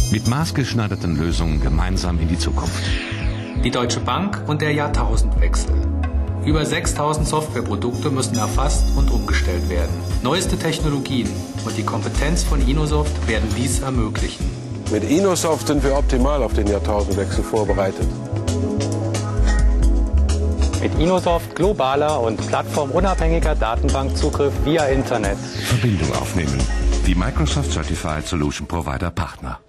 Mit maßgeschneiderten Lösungen gemeinsam in die Zukunft. Die Deutsche Bank und der Jahrtausendwechsel. Über 6000 Softwareprodukte müssen erfasst und umgestellt werden. Neueste Technologien und die Kompetenz von Inosoft werden dies ermöglichen. Mit Inosoft sind wir optimal auf den Jahrtausendwechsel vorbereitet. Mit Inosoft globaler und plattformunabhängiger Datenbankzugriff via Internet. Verbindung aufnehmen. Die Microsoft Certified Solution Provider Partner.